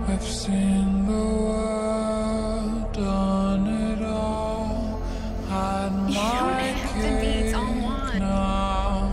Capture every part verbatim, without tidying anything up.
I've seen the world, done it all. Had my cake now.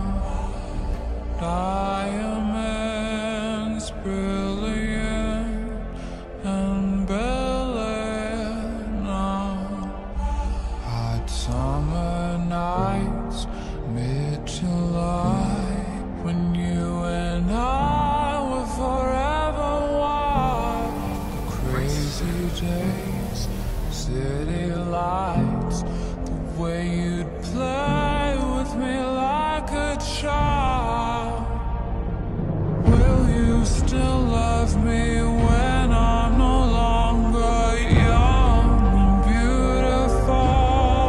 Diamonds brilliant and brilliant now. Hot summer nights, mid-July, when you and I were forever wild. The crazy days, city lights, the way you'd play with me like a child. Will you still love me when I'm no longer young and beautiful?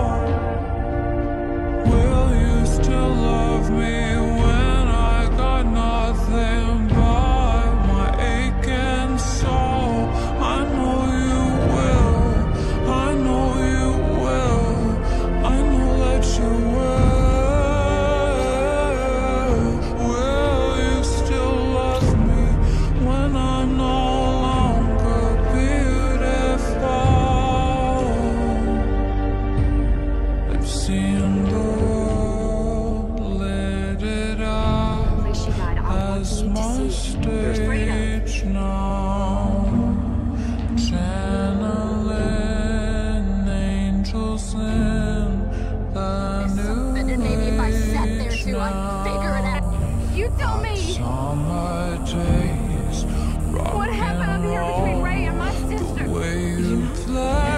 Will you still love me when I got nothing but my aching soul? I know you will, I know you will, I know that you will. Will you still love me when I'm no longer beautiful? I've seen the world, lit it up She died. I'll as need to my see. There's freedom. stage now. Channeling angels in the new And then maybe if I sat there age too, I'd figure it now. out. You tell me. Summer days, rock What happened and up here between roll, Ray and my sister? the way you play